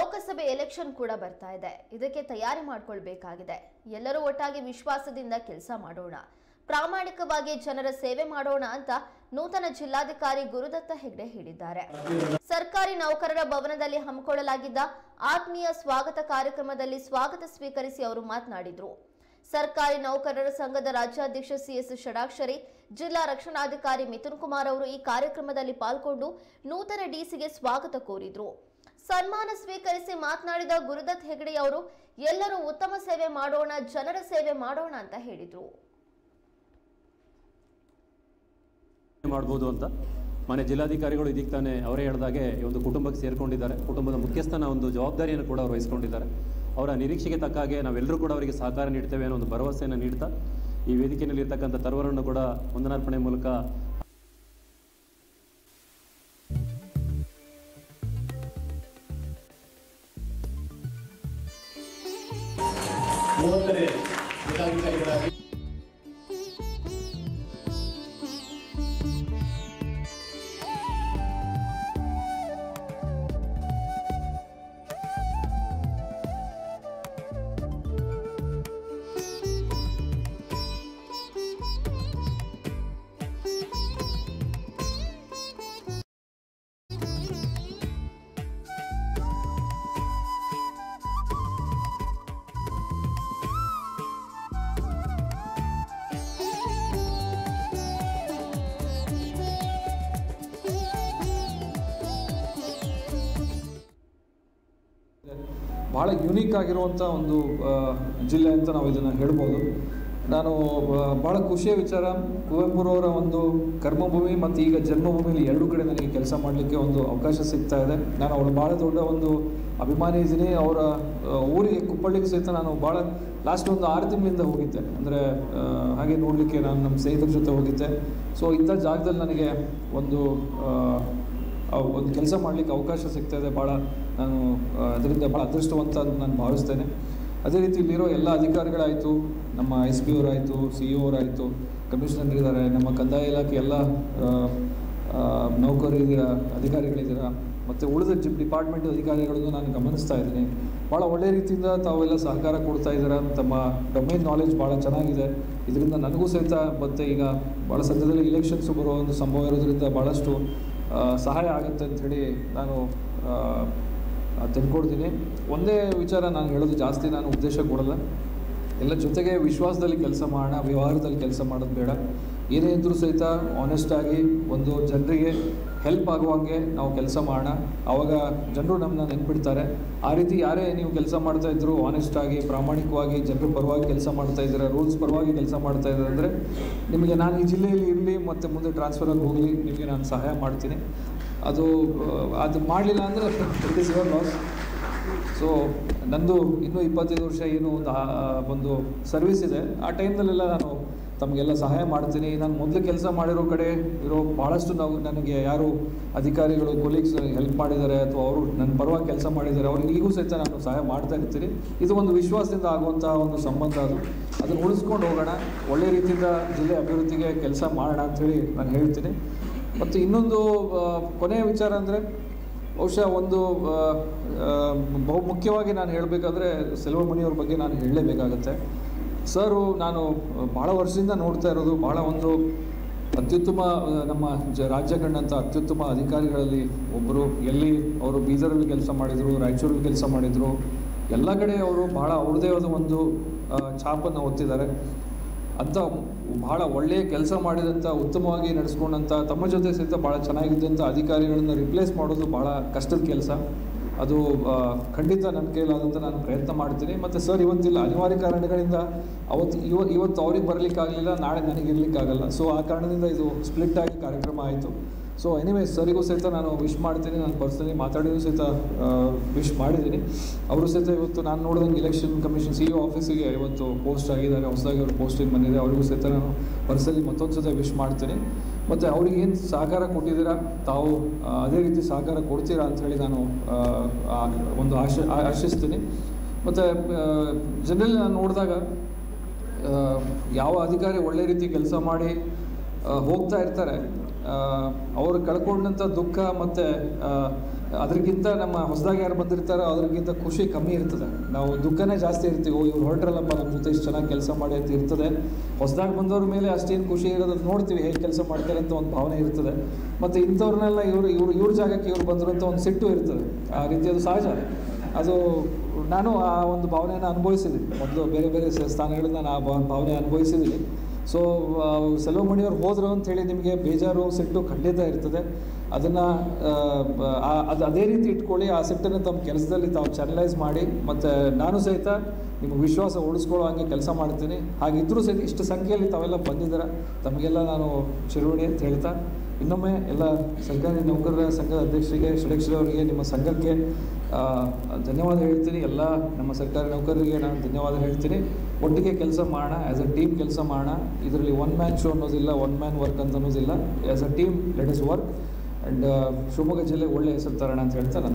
ಲೋಕಸಭೆ election ಕೂಡ ಬರ್ತಾ ಇದೆ. ಇದಕ್ಕೆ ತಯಾರಿ ಮಾಡಿಕೊಳ್ಳಬೇಕಾಗಿದೆ. ಎಲ್ಲರೂ ಒಟ್ಟಾಗಿ ವಿಶ್ವಾಸದಿಂದ ಕೆಲಸ ಮಾಡೋಣ, ಪ್ರಾಮಾಣಿಕವಾಗಿ ಜನರ ಸೇವೆ ಮಾಡೋಣ ಅಂತ ನೂತನ ಜಿಲ್ಲಾಧಿಕಾರಿ ಗುರುದತ್ತ ಹೆಗ್ಡೆ ಹೇಳಿದ್ದಾರೆ. ಸರ್ಕಾರಿ ನೌಕರರ ಭವನದಲ್ಲಿ ಹಮ್ಮಿಕೊಳ್ಳಲಾಗಿದ್ದ ಆತ್ಮೀಯ ಸ್ವಾಗತ ಕಾರ್ಯಕ್ರಮದಲ್ಲಿ ಸ್ವಾಗತ ಸ್ವೀಕರಿಸಿ ಅವರು ಮಾತನಾಡಿದರು. ಸರ್ಕಾರಿ ನೌಕರರ ಸಂಘದ ರಾಜ್ಯಾಧ್ಯಕ್ಷ ಸಿಎಸ್ ಷಡಾಕ್ಷರಿ, ಜಿಲ್ಲಾ ರಕ್ಷಣಾಧಿಕಾರಿ ಮಿಥುನ್ ಕುಮಾರ್ ಅವರು ಈ ಕಾರ್ಯಕ್ರಮದಲ್ಲಿ ಪಾಲ್ಗೊಂಡು ನೂತನ ಡಿಸಿಗೆ ಸ್ವಾಗತ ಕೋರಿದ್ರು. ಸನ್ಮಾನ ಸ್ವೀಕರಿಸಿ ಮಾತನಾಡಿದ ಗುರುದತ್ ಹೆಗ್ಡೆ ಅವರು ಎಲ್ಲರೂ ಉತ್ತಮ ಸೇವೆ ಮಾಡೋಣ, ಜನರ ಸೇವೆ ಮಾಡೋಣ ಅಂತ ಹೇಳಿದ್ರು. ಮಾಡಬಹುದು ಅಂತ ಮನೆ ಜಿಲ್ಲಾಧಿಕಾರಿಗಳು ಇದಕ್ಕೆ ತಾನೇ ಅವರೇ ಹೇಳಿದಾಗೆ ಈ ಒಂದು ಕುಟುಂಬಕ್ಕೆ ಸೇರ್ಕೊಂಡಿದ್ದಾರೆ. ಕುಟುಂಬದ ಮುಖ್ಯಸ್ಥನ ಒಂದು ಜವಾಬ್ದಾರಿಯನ್ನು ಕೂಡ ಅವರು ವಹಿಸಿಕೊಂಡಿದ್ದಾರೆ. ಅವರ ನಿರೀಕ್ಷೆಗೆ ತಕ್ಕ ಹಾಗೆ ನಾವೆಲ್ಲರೂ ಕೂಡ ಅವರಿಗೆ ಸಹಕಾರ ನೀಡ್ತೇವೆ ಅನ್ನೋ ಒಂದು ಭರವಸೆಯನ್ನು ನೀಡ್ತಾ ಈ ವೇದಿಕೆಯಲ್ಲಿ ಇರ್ತಕ್ಕಂಥ ತರುವರನ್ನು ಕೂಡ ವಂದನಾರ್ಪಣೆ ಮೂಲಕ ಭಾಳ ಯುನೀಕ್ ಆಗಿರುವಂಥ ಒಂದು ಜಿಲ್ಲೆ ಅಂತ ನಾವು ಇದನ್ನು ಹೇಳ್ಬೋದು. ನಾನು ಭಾಳ ಖುಷಿಯ ವಿಚಾರ, ಕುವೆಂಪುರವರ ಒಂದು ಕರ್ಮಭೂಮಿ ಮತ್ತು ಈಗ ಜನ್ಮಭೂಮಿಯಲ್ಲಿ ಎರಡೂ ಕಡೆ ನನಗೆ ಕೆಲಸ ಮಾಡಲಿಕ್ಕೆ ಒಂದು ಅವಕಾಶ ಸಿಗ್ತಾ ಇದೆ. ನಾನು ಅವಳು ಭಾಳ ದೊಡ್ಡ ಒಂದು ಅಭಿಮಾನಿ ಇದ್ದೀನಿ. ಅವರ ಊರಿಗೆ ಕುಪ್ಪಳ್ಳಿಗೆ ಸಹಿತ ನಾನು ಭಾಳ ಲಾಸ್ಟ್ ಒಂದು 6 ತಿಂಗಳಿಂದ ಹೋಗಿದ್ದೆ. ಅಂದರೆ ಹಾಗೆ ನೋಡಲಿಕ್ಕೆ ನಾನು ನಮ್ಮ ಸ್ನೇಹಿತರ ಜೊತೆ ಹೋಗಿದ್ದೆ. ಸೊ ಇಂಥ ಜಾಗದಲ್ಲಿ ನನಗೆ ಒಂದು ಕೆಲಸ ಮಾಡಲಿಕ್ಕೆ ಅವಕಾಶ ಸಿಗ್ತಾ ಇದೆ. ಭಾಳ ನಾನು ಅದರಿಂದ ಭಾಳ ಅದೃಷ್ಟವಂತ ಅಂತ ನಾನು ಭಾವಿಸ್ತೇನೆ. ಅದೇ ರೀತಿ ಇಲ್ಲಿರೋ ಎಲ್ಲ ಅಧಿಕಾರಿಗಳಾಯಿತು, ನಮ್ಮ SP ಅವರಾಯಿತು, CO ಅವರಾಯಿತು, ಕಮಿಷನರ್ ಇದ್ದಾರೆ, ನಮ್ಮ ಕಂದಾಯ ಇಲಾಖೆ ಎಲ್ಲ ನೌಕರರಿದ್ದೀರಾ, ಅಧಿಕಾರಿಗಳಿದ್ದೀರಾ, ಮತ್ತು ಉಳಿದ ಡಿಪಾರ್ಟ್ಮೆಂಟ್ ಅಧಿಕಾರಿಗಳನ್ನು ನಾನು ಗಮನಿಸ್ತಾ ಇದ್ದೀನಿ. ಭಾಳ ಒಳ್ಳೆಯ ರೀತಿಯಿಂದ ತಾವೆಲ್ಲ ಸಹಕಾರ ಕೊಡ್ತಾ ಇದ್ದೀರಾ. ತಮ್ಮ ಡೊಮೇನ್ ನಾಲೆಜ್ ಭಾಳ ಚೆನ್ನಾಗಿದೆ. ಇದರಿಂದ ನನಗೂ ಸಹಿತ ಮತ್ತು ಈಗ ಭಾಳ ಸದ್ಯದಲ್ಲಿ ಇಲೆಕ್ಷನ್ಸು ಬರೋ ಒಂದು ಸಂಭವ ಇರೋದ್ರಿಂದ ಭಾಳಷ್ಟು ಸಹಾಯ ಆಗುತ್ತೆ ಅಂಥೇಳಿ ನಾನು ತಿಳ್ಕೊಡ್ತೀನಿ. ಒಂದೇ ವಿಚಾರ ನಾನು ಹೇಳೋದು ಜಾಸ್ತಿ ನಾನು ಉದ್ದೇಶ ಕೊಡಲ್ಲ. ಎಲ್ಲ ಜೊತೆಗೆ ವಿಶ್ವಾಸದಲ್ಲಿ ಕೆಲಸ ಮಾಡೋಣ, ವ್ಯವಹಾರದಲ್ಲಿ ಕೆಲಸ ಮಾಡೋದು ಬೇಡ. ಏನೇ ಇದ್ದರೂ ಸಹಿತ ಆನೆಸ್ಟಾಗಿ ಒಂದು ಜನರಿಗೆ ಹೆಲ್ಪ್ ಆಗುವಂಗೆ ನಾವು ಕೆಲಸ ಮಾಡೋಣ. ಆವಾಗ ಜನರು ನಮ್ಮನ್ನ ನೆನ್ಪಿಡ್ತಾರೆ. ಆ ರೀತಿ ಯಾರೇ ನೀವು ಕೆಲಸ ಮಾಡ್ತಾಯಿದ್ರು ಆನೆಸ್ಟಾಗಿ, ಪ್ರಾಮಾಣಿಕವಾಗಿ, ಜನರ ಪರವಾಗಿ ಕೆಲಸ ಮಾಡ್ತಾಯಿದ್ದೀರಾ, ರೂಲ್ಸ್ ಪರವಾಗಿ ಕೆಲಸ ಮಾಡ್ತಾಯಿದ್ದಾರೆ ಅಂದರೆ ನಿಮಗೆ ನಾನು ಈ ಜಿಲ್ಲೆಯಲ್ಲಿ ಇರಲಿ ಮತ್ತು ಮುಂದೆ ಟ್ರಾನ್ಸ್ಫರಾಗಿ ಹೋಗಲಿ ನಿಮಗೆ ನಾನು ಸಹಾಯ ಮಾಡ್ತೀನಿ. ಅದು ಮಾಡಲಿಲ್ಲ ಅಂದರೆ it is your loss. So ನಂದು ಇನ್ನೂ 25 ವರ್ಷ ಏನು ಒಂದು ಸರ್ವಿಸ್ ಇದೆ. ಆ ಟೈಮ್ನಲ್ಲೆಲ್ಲ ನಾನು ತಮಗೆಲ್ಲ ಸಹಾಯ ಮಾಡ್ತೀನಿ. ನಾನು ಮೊದಲು ಕೆಲಸ ಮಾಡಿರೋ ಕಡೆ ಇರೋ ಭಾಳಷ್ಟು ನನಗೆ ಯಾರು ಅಧಿಕಾರಿಗಳು, ಕೊಲೀಗ್ಸ್ ಹೆಲ್ಪ್ ಮಾಡಿದ್ದಾರೆ ಅಥವಾ ಅವರು ನನ್ನ ಪರವಾಗಿ ಕೆಲಸ ಮಾಡಿದ್ದಾರೆ, ಅವ್ರಿಗೆ ಈಗೂ ಸಹಿತ ನಾನು ಸಹಾಯ ಮಾಡ್ತಾ ಇರ್ತೀನಿ. ಇದು ಒಂದು ವಿಶ್ವಾಸದಿಂದ ಆಗುವಂಥ ಒಂದು ಸಂಬಂಧ. ಅದನ್ನು ಉಳಿಸ್ಕೊಂಡು ಹೋಗೋಣ, ಒಳ್ಳೆಯ ರೀತಿಯಿಂದ ಜಿಲ್ಲೆ ಅಭಿವೃದ್ಧಿಗೆ ಕೆಲಸ ಮಾಡೋಣ ಅಂಥೇಳಿ ನಾನು ಹೇಳ್ತೀನಿ. ಮತ್ತು ಇನ್ನೊಂದು ಕೊನೆಯ ವಿಚಾರ ಅಂದರೆ ಬಹುಶಃ ಒಂದು ಬಹುಮುಖ್ಯವಾಗಿ ನಾನು ಹೇಳಬೇಕಾದ್ರೆ ಸೆಲ್ವಮಣಿಯವ್ರ ಬಗ್ಗೆ ನಾನು ಹೇಳಲೇಬೇಕಾಗತ್ತೆ. ಸರು ನಾನು ಭಾಳ ವರ್ಷದಿಂದ ನೋಡ್ತಾ ಇರೋದು ಭಾಳ ಒಂದು ಅತ್ಯುತ್ತಮ ನಮ್ಮ ರಾಜ್ಯ ಕಂಡಂಥ ಅತ್ಯುತ್ತಮ ಅಧಿಕಾರಿಗಳಲ್ಲಿ ಒಬ್ಬರು. ಎಲ್ಲಿ ಅವರು ಬೀದರಲ್ಲಿ ಕೆಲಸ ಮಾಡಿದರು, ರಾಯಚೂರಲ್ಲಿ ಕೆಲಸ ಮಾಡಿದರು, ಎಲ್ಲ ಕಡೆ ಅವರು ಭಾಳ ಅವ್ರದ್ದೇ ಆದ ಒಂದು ಛಾಪನ್ನು ಹೊತ್ತಿದ್ದಾರೆ. ಅಂಥ ಭಾಳ ಒಳ್ಳೆಯ ಕೆಲಸ ಮಾಡಿದಂಥ, ಉತ್ತಮವಾಗಿ ನಡೆಸ್ಕೊಂಡಂಥ, ತಮ್ಮ ಜೊತೆ ಸಹಿತ ಭಾಳ ಚೆನ್ನಾಗಿದ್ದಂಥ ಅಧಿಕಾರಿಗಳನ್ನು ರಿಪ್ಲೇಸ್ ಮಾಡೋದು ಭಾಳ ಕಷ್ಟದ ಕೆಲಸ. ಅದು ಖಂಡಿತ ನನ್ನ ಕೈಲಾದಂಥ ನಾನು ಪ್ರಯತ್ನ ಮಾಡ್ತೀನಿ. ಮತ್ತು ಸರ್ ಇವತ್ತಿಲ್ಲ, ಅನಿವಾರ್ಯ ಕಾರಣಗಳಿಂದ ಇವತ್ತು ಅವ್ರಿಗೆ ಬರಲಿಕ್ಕಾಗಲಿಲ್ಲ, ನಾಳೆ ನನಗೆ ಇರಲಿಕ್ಕಾಗಲ್ಲ. ಸೊ ಆ ಕಾರಣದಿಂದ ಇದು ಸ್ಪ್ಲಿಟ್ ಆಗಿ ಕಾರ್ಯಕ್ರಮ ಆಯಿತು. ಸೊ ಎನಿವೇ ಸರಿಗೂ ಸಹಿತ ನಾನು ವಿಶ್ ಮಾಡ್ತೀನಿ. ನಾನು ಪರ್ಸನಲಿ ಮಾತಾಡಿಯೂ ಸಹಿತ ವಿಶ್ ಮಾಡಿದ್ದೀನಿ. ಅವರು ಸಹಿತ ಇವತ್ತು ನಾನು ನೋಡಿದಂಗೆ ಇಲೆಕ್ಷನ್ ಕಮಿಷನ್ CEO ಆಫೀಸಿಗೆ ಇವತ್ತು ಪೋಸ್ಟ್ ಆಗಿದ್ದಾರೆ, ಹೊಸದಾಗಿ ಅವರು ಪೋಸ್ಟಿಂಗ್ ಬಂದಿದೆ. ಅವರಿಗೂ ಸಹಿತ ನಾನು ಪರ್ಸನಲಿ ಮತ್ತೊಂದು ಸಹಿತ ವಿಶ್ ಮಾಡ್ತೀನಿ. ಮತ್ತು ಅವ್ರಿಗೇನು ಸಹಕಾರ ಕೊಟ್ಟಿದ್ದೀರಾ ತಾವು ಅದೇ ರೀತಿ ಸಹಕಾರ ಕೊಡ್ತೀರಾ ಅಂಥೇಳಿ ನಾನು ಒಂದು ಆಶಿಸ್ತೀನಿ. ಮತ್ತು ಜನರಲಿ ನಾನು ನೋಡಿದಾಗ ಯಾವ ಅಧಿಕಾರಿ ಒಳ್ಳೆ ರೀತಿ ಕೆಲಸ ಮಾಡಿ ಹೋಗ್ತಾ ಇರ್ತಾರೆ, ಅವರು ಕಳ್ಕೊಂಡಂಥ ದುಃಖ ಮತ್ತು ಅದಕ್ಕಿಂತ ನಮ್ಮ ಹೊಸದಾಗಿ ಯಾರು ಬಂದಿರ್ತಾರೋ ಅದಕ್ಕಿಂತ ಖುಷಿ ಕಮ್ಮಿ ಇರ್ತದೆ. ನಾವು ದುಃಖನೇ ಜಾಸ್ತಿ ಇರ್ತೀವಿ, ಇವ್ರು ಹೊರಟ್ರಲ್ಲಪ್ಪ ನಮ್ಮ ಜೊತೆ ಇಷ್ಟು ಚೆನ್ನಾಗಿ ಕೆಲಸ ಮಾಡಿ ಅಂತ ಇರ್ತದೆ. ಹೊಸದಾಗಿ ಬಂದವ್ರ ಮೇಲೆ ಅಷ್ಟೇನು ಖುಷಿ ಇರೋದು ನೋಡ್ತೀವಿ, ಹೇಗೆ ಕೆಲಸ ಮಾಡ್ತಾರೆ ಅಂತ ಒಂದು ಭಾವನೆ ಇರ್ತದೆ. ಮತ್ತು ಇಂಥವ್ರನ್ನೆಲ್ಲ ಇವ್ರ ಜಾಗಕ್ಕೆ ಇವ್ರು ಬಂದರು ಅಂತ ಒಂದು ಸಿಟ್ಟು ಇರ್ತದೆ. ಆ ರೀತಿ ಅದು ಸಹಜ. ಅದು ನಾನು ಆ ಒಂದು ಭಾವನೆಯನ್ನು ಅನುಭವಿಸಿದ್ದೀನಿ. ಮೊದಲು ಬೇರೆ ಬೇರೆ ಸ್ಥಾನಗಳಿಂದ ನಾನು ಆ ಭಾವನೆ ಅನುಭವಿಸಿದ್ದೀನಿ. ಸೊ ಸೆಲ್ವಮಣಿಯವ್ರು ಹೋದರು ಅಂಥೇಳಿ ನಿಮಗೆ ಬೇಜಾರು ಸಿಟ್ಟು ಖಂಡಿತ ಇರ್ತದೆ. ಅದನ್ನು ಅದೇ ರೀತಿ ಇಟ್ಕೊಳ್ಳಿ. ಆ ಸಿಟ್ಟನ್ನು ತಮ್ಮ ಕೆಲಸದಲ್ಲಿ ತಾವು ಚಾನಲೈಸ್ ಮಾಡಿ, ಮತ್ತು ನಾನು ಸಹಿತ ನಿಮಗೆ ವಿಶ್ವಾಸ ಉಳಿಸ್ಕೊಳ್ಳೋ ಹಂಗೆ ಕೆಲಸ ಮಾಡ್ತೀನಿ. ಹಾಗಿದ್ದರೂ ಸಹಿತ ಇಷ್ಟು ಸಂಖ್ಯೆಯಲ್ಲಿ ತಾವೆಲ್ಲ ಬಂದಿದ್ದೀರ, ತಮಗೆಲ್ಲ ನಾನು ಚಿರುವಣಿ ಅಂತ ಹೇಳ್ತಾ ಇನ್ನೊಮ್ಮೆ ಎಲ್ಲ ಸರ್ಕಾರಿ ನೌಕರರ ಸಂಘದ ಅಧ್ಯಕ್ಷರಿಗೆ ಷಡಕ್ಷರಿ ಅವರಿಗೆ, ನಿಮ್ಮ ಸಂಘಕ್ಕೆ ಧನ್ಯವಾದ ಹೇಳ್ತೀನಿ. ಎಲ್ಲ ನಮ್ಮ ಸರ್ಕಾರಿ ನೌಕರರಿಗೆ ನಾನು ಧನ್ಯವಾದ ಹೇಳ್ತೀನಿ. ಒಟ್ಟಿಗೆ ಕೆಲಸ ಮಾಡೋಣ, ಆ್ಯಸ್ ಅ ಟೀಮ್ ಕೆಲಸ ಮಾಡೋಣ. ಇದರಲ್ಲಿ ಒನ್ ಮ್ಯಾನ್ ಶೋ ಅನ್ನೋದಿಲ್ಲ, ಒನ್ ಮ್ಯಾನ್ ವರ್ಕ್ ಅಂತ ಅನ್ನೋದಿಲ್ಲ. As a team let us work. And Shivamogga ಜಿಲ್ಲೆಗೆ ಒಳ್ಳೆಯ ಹೆಸರು ತರೋಣ ಅಂತ ಹೇಳ್ತಾ